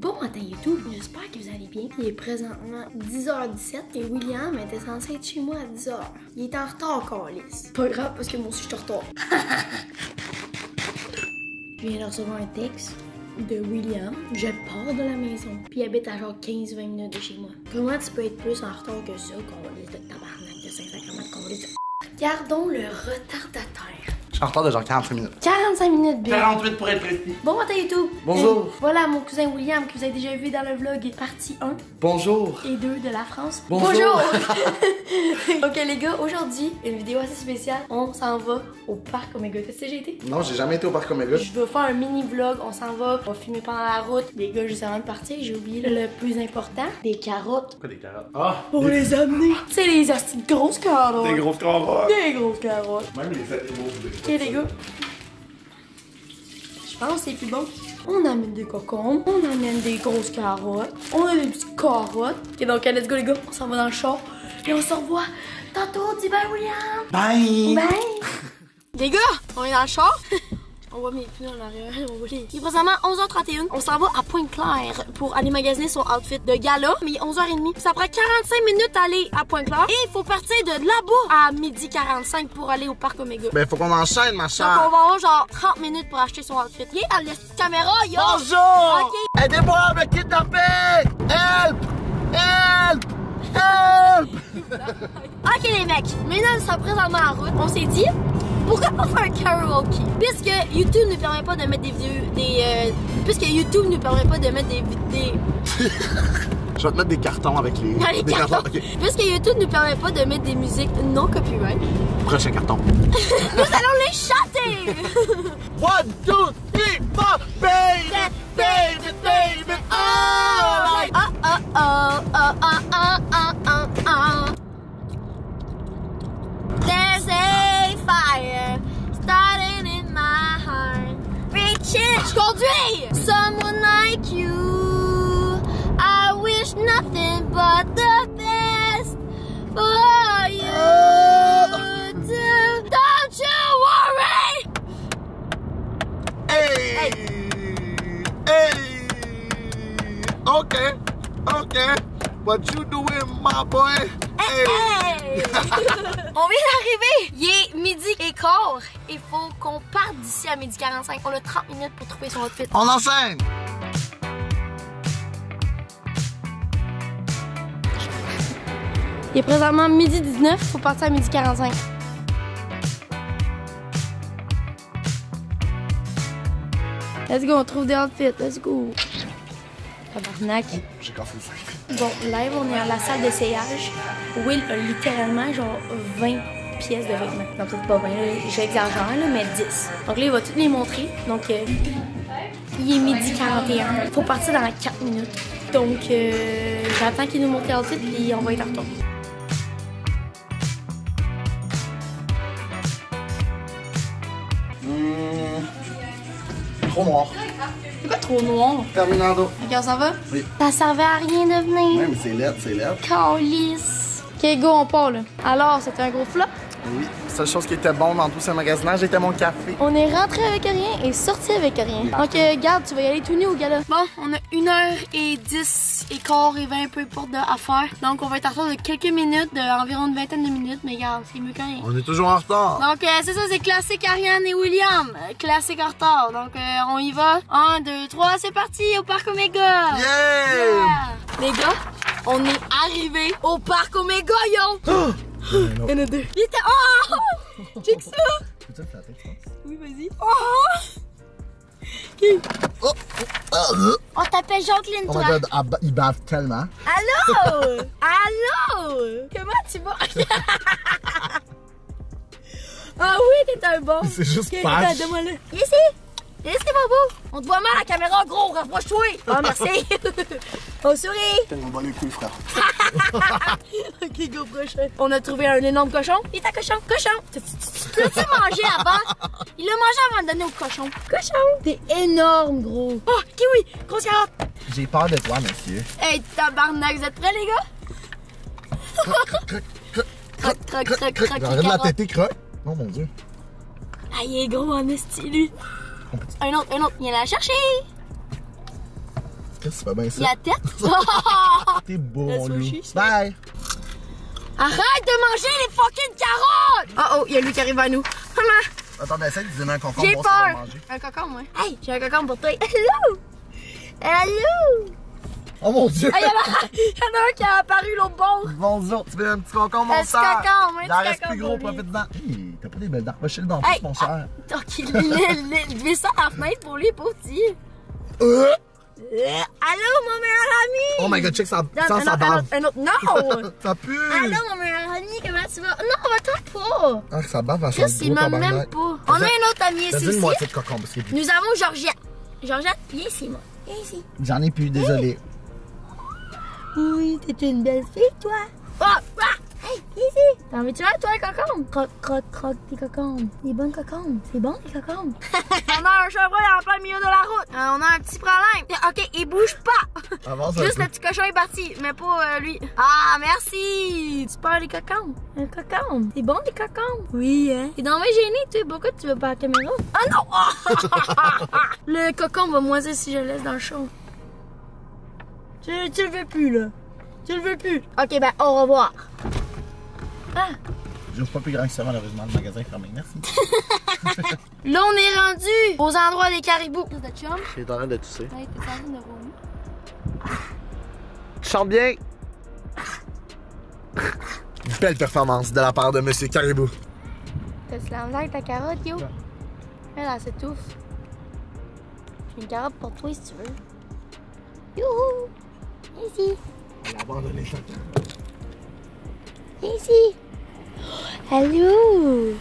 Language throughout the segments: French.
Bon matin YouTube, j'espère que vous allez bien. Il est présentement 10h17 et William était censé être chez moi à 10h. Il est en retard, câlisse. Pas grave parce que moi aussi je suis en retard. Je viens de recevoir un texte de William. Je pars de la maison. Puis il habite à genre 15-20 minutes de chez moi. Comment tu peux être plus en retard que ça, câlisse de tabarnak de Saint-Sacrement de câlisse de... Regardons le retardateur. Je suis en retard de genre 45 minutes. 45 minutes, bien. 48 pour être précis. Bon matin YouTube. Bonjour. Voilà mon cousin William que vous avez déjà vu dans le vlog partie 1 Bonjour. et 2 de la France. Bonjour. Ok les gars, aujourd'hui, une vidéo assez spéciale. On s'en va au parc Omega. T'as déjà été? Non, j'ai jamais été au parc Omega. Je veux faire un mini vlog, on s'en va, on va filmer pendant la route. Les gars, juste avant de partir, j'ai oublié le plus important, des carottes. Quoi des carottes? Ah! Pour les amener. Tu sais, les hosties de grosses carottes. Des grosses carottes. Des grosses carottes. Même les animaux. Ok les gars. Je pense que c'est plus bon. On amène des cocombes, on amène des grosses carottes, on a des petites carottes. Ok, donc let's go les gars, on s'en va dans le char et on se revoit tantôt. Dis bye William. Bye! Bye. Les gars, on est dans le char. On voit mes pneus en arrière, on voit les... Il est présentement 11h31. On s'en va à Pointe-Claire pour aller magasiner son outfit de gala. Mais 11h30. Ça prend 45 minutes à aller à Pointe-Claire. Et il faut partir de là-bas à 12h45 pour aller au parc Omega. Ben, faut qu'on enchaîne, ma Donc chère. on va avoir genre 30 minutes pour acheter son outfit. Viens à la caméra, yo! Bonjour! Ok. Aidez-moi à me kidnapper! Help! Help! Help! Ok les mecs, maintenant nous sommes présentement en route. On s'est dit, pourquoi pas faire un karaoke? Puisque YouTube ne permet pas de mettre des vidéos, puisque YouTube ne permet pas de mettre des... Je vais te mettre des cartons avec les... Les des cartons. Ok. Puisque YouTube ne permet pas de mettre des musiques non copyright, Prochain carton. nous allons les chanter! 1, 2, 3, 4, baby, baby, baby, oh! Oh oh oh oh oh oh oh oh oh. There's a fire starting in my heart. Reaching. Je conduis! Someone like you. I wish nothing but the best for you. Too. Don't you worry! Hey! Hey! Okay, okay. What you doing, my boy? Hey! On vient d'arriver! Il est midi et quart. Il faut qu'on parte d'ici à 12h45. On a 30 minutes pour trouver son outfit. On enchaîne! Il est présentement 12h19. Il faut partir à 12h45. Let's go, on trouve des outfits. Let's go. Tabarnak. J'ai cassé le sac. Bon, live, on est à la salle d'essayage. Will a littéralement genre 20 pièces de vêtements. Non, peut-être pas 20, j'exagère, là, mais 10. Donc là, il va toutes les montrer. Donc, il est 12h41. Il faut partir dans 4 minutes. Donc, j'attends qu'il nous montre l'outfit puis on va être en retour. Trop noir. C'est quoi trop noir? Terminado. Ok, on s'en va? Oui. Ça servait à rien de venir. Ouais, mais c'est laid, c'est laid. Calice. Ok, go, on part, là. Alors, c'était un gros flop. Oui. Seule chose qui était bonne dans tout ce magasinage, c'était mon café. On est rentré avec rien et sorti avec rien. Donc, garde, tu vas y aller tout nu au gala. Bon, on a 1h10 et quart et 20, peu importe à faire. Donc, on va être en retard de quelques minutes, d'environ une vingtaine de minutes. Mais regarde, c'est mieux que rien. On est toujours en retard. Donc, c'est ça, c'est classique Ariane et William. Classique en retard. Donc, on y va. 1, 2, 3, c'est parti au parc Omega. Yeah! Les gars, on est arrivés au parc Omega, yo! Il y en a deux. Il était... Oh! Check ça! Peux-tu flatter, je pense? Oui, vas-y. Oh! Okay. On t'appelle Jacqueline, Oh toi. my god, il bave tellement. Allô? Allô? Comment tu vas? Ah oui, t'es un bon. C'est juste Ok, patch. attends, donne-moi-le. Ici. Ici, Bobo. On te voit mal à la caméra, gros. Rapproche-toi. Ah, merci. On sourit. Tellement bon les couilles, frère. Ok, go, prochain. On a trouvé un énorme cochon. Il est à cochon. Cochon. L'as-tu mangé avant? Il l'a mangé avant de donner au cochon. Cochon. T'es énorme, gros. Oh, kiwi. Grosse carotte. J'ai peur de toi, monsieur. Hey, tabarnak, vous êtes prêts, les gars? Croc, croc, croc, croc, Arrête de la têter, croc. Oh mon dieu. Ah, il est gros en esti, lui. Un autre, viens la chercher. Qu'est-ce que tu fais bien ça? La tête? T'es beau, Le mon loup. sushi, ça. Bye! Arrête de manger les fucking carottes! Oh, il y a lui qui arrive à nous. Maman, Attends, mais essaye de donner un concombre. j'ai voir si tu vas le peur. manger. Un cocombe, moi. Hey, j'ai un cocombe pour toi. Hello! Hello! Oh mon Dieu! Ah, il y en a un qui a apparu l'autre bord. Bonjour, tu veux un petit concombre, mon Un petit frère? cocombe, un Il en petit reste plus cocombe gros, pour lui. profite-en. Hey, t'as pas des belles dents. Va chez le dentiste, Hey, mon cher. Ok, levez ça à la fenêtre pour lui, pour petit. Allô, mon meilleur ami! Oh my god, check ça, Donne ça, ça bave. un autre. Non! Ça pue! Allô, mon meilleur ami, comment tu vas? Non, va-t'en pas! Ah, ça bave, ça Chris, sent il gros m'a même tabarnak. pas. On a un autre ami ici T'as dit une aussi. moitié de concombre, parce que Nous avons Georgette. Georgette, viens ici, moi. Viens ici. j'en ai plus, désolé. Oui, t'es une belle fille, toi. Ah! Hey, viens ici. T'en veux-tu un, toi, un cocombe? Croque, tes cocombes. Des bonnes cocombes. C'est bon, les cocombes? On a un chevreuil en plein milieu de la route. On a un petit problème. Ok, il bouge pas. Avance un Juste peu. le petit cochon est parti, mais pas lui. Ah, merci. Tu parles des cocombes? Un cocombe. C'est bon, des cocombes? Oui, hein? T'es dans ma gêné, tu sais. Pourquoi tu veux pas à la caméra? Ah non! Le cocombe va moisir si je le laisse dans le chaud. Tu le veux plus, là. Tu le veux plus. Ok, ben, au revoir. Ah! J'ouvre pas plus grand que ça, malheureusement, le magasin est fermé. Merci. Là, on est rendu aux endroits des caribous. De chum? J'ai en train de tousser. Hey, t'es en train de vomir? Tu chantes bien? Belle performance de la part de Monsieur Caribou. T'as-tu la misère avec ta carotte, yo? Elle s'étouffe. J'ai une carotte pour toi, si tu veux. Youhou! Ici. Elle a abandonné ça. Ici. Allô?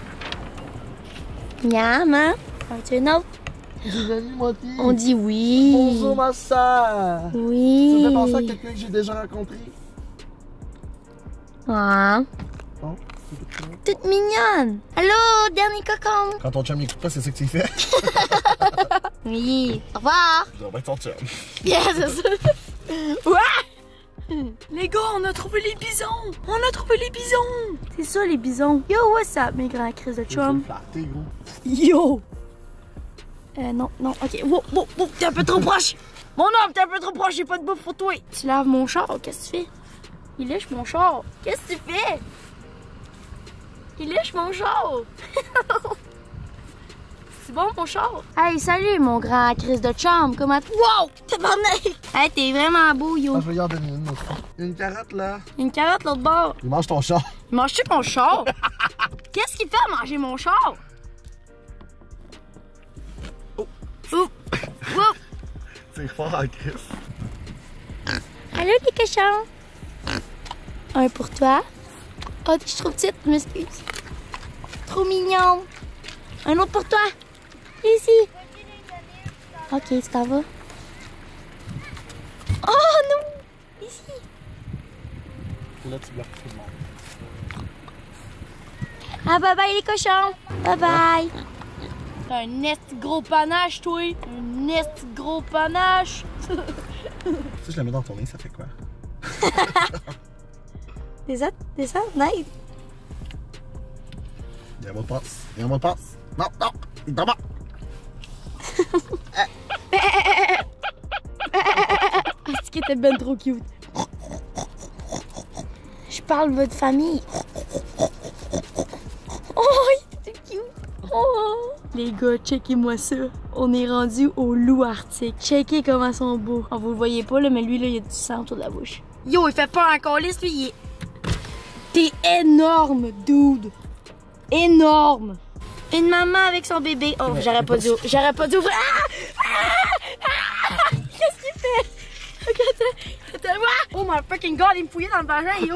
Miam, hein? Veux-tu une autre? On dit oui. Bonjour, ma soeur. Oui. Ça me fait penser à quelqu'un que j'ai déjà rencontré. Ah. Bon. Toute mignonne. Allô, dernier cocon. Quand ton chum n'écoute pas, c'est ça que tu fais. Oui. Au revoir. Je dois être ton chum. Yes, c'est ça. Ouais! Les gars, on a trouvé les bisons! On a trouvé les bisons! C'est ça, les bisons. Yo, what's up, mes grands Chris de chum? Flatté, gros. Yo! Non, ok. Wow, t'es un peu trop proche! Mon homme, t'es un peu trop proche, j'ai pas de bouffe pour toi! Tu laves mon char, qu'est-ce que tu fais? Il lèche mon char! Qu'est-ce que tu fais? Il lèche mon char! C'est bon, mon char? Hey, salut, mon grand Chris de chum! Comment tu... Wow! T'es bandé! Hey, t'es vraiment beau, yo! Ah, je vais y en donner une autre. Il y a une carotte, là. Une carotte l'autre bord. Il mange ton chat. Mange-tu mon char? Qu'est-ce qu'il fait à manger mon char? Oh. Ouh. Ouh. C'est fort en Chris. Allô, les cochons? Un pour toi. Oh, je suis trop petite, je m'excuse. Trop mignon. Un autre pour toi. Ici. Ok, tu t'en vas. Oh non! Ici. Là, tu bloques tout le monde. Ah, bye bye les cochons. Bye bye. T'as un esti gros panache, toi. Un esti gros panache. Si je la mets dans ton nez, ça fait quoi? Descends, nice. Il y a un mot de passe. Il y a un mot de passe. Non, non. Il tombe. Est-ce qu'il était ben trop cute? Je parle de votre famille. Oh, il était cute. Oh. Les gars, checkez-moi ça. On est rendu au loup arctique. Checkez comment ils sont beaux. Oh, vous le voyez pas, là, mais lui, là, il a du sang autour de la bouche. Yo, il fait peur encore, lui, il est... T'es énorme, dude. Énorme. Une maman avec son bébé. Oh, j'aurais pas dû ouvrir. Qu'est-ce qu'il fait? Regarde-moi. Oh my fucking god, il me fouillait dans le vagin, yo.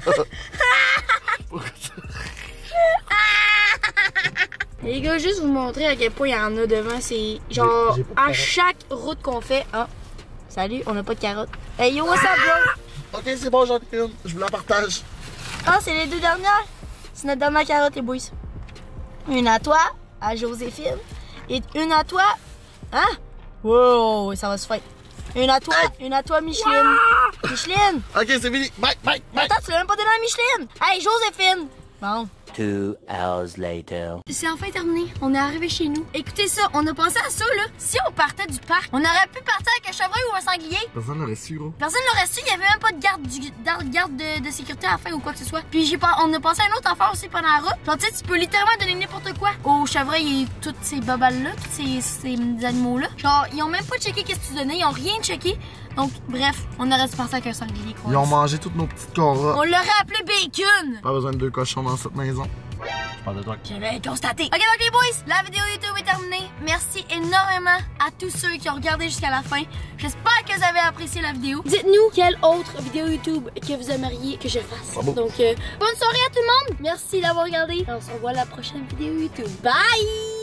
Les gars, juste vous montrer à quel point il y en a devant. C'est genre, J'ai pas de à carotte. chaque route qu'on fait. Ah, salut, on n'a pas de carotte. Hey yo, what's up, bro? Ok, c'est bon, j'en ai une. Je vous la partage. Ah, c'est les deux dernières? C'est notre dernière carotte, les boys. Une à toi, à Joséphine. Et une à toi. Hein? Wow, ça va se faire. Une à toi, Micheline. Micheline! Ok, c'est fini. Bye, bye, bye. Attends, tu l'as même pas donné à Micheline. Hey, Joséphine! Bon, 2 hours later. C'est enfin terminé. On est arrivé chez nous. Écoutez ça, on a pensé à ça, là. Si on partait du parc, on aurait pu partir avec un chevreuil ou un sanglier. Personne l'aurait su, gros. Personne l'aurait su. Il y avait même pas de garde de sécurité à la fin ou quoi que ce soit. Puis on a pensé à un autre affaire aussi pendant la route. Genre, tu sais, tu peux littéralement donner n'importe quoi au chevreuil et toutes ces babales-là, tous ces animaux-là. Genre, ils ont même pas checké qu'est-ce que tu donnais. Ils ont rien checké. Donc, bref, on aurait dû partir avec un sanglier, quoi. Ils ont mangé toutes nos petites coras. On l'aurait appelé Bacon. Pas besoin de 2 cochons dans cette maison. Je parle de toi. J'avais constaté. Ok, donc les boys, la vidéo YouTube est terminée. Merci énormément à tous ceux qui ont regardé jusqu'à la fin. J'espère que vous avez apprécié la vidéo. Dites-nous quelle autre vidéo YouTube que vous aimeriez que je fasse. Bravo. Donc, bonne soirée à tout le monde. Merci d'avoir regardé. On se revoit à la prochaine vidéo YouTube. Bye!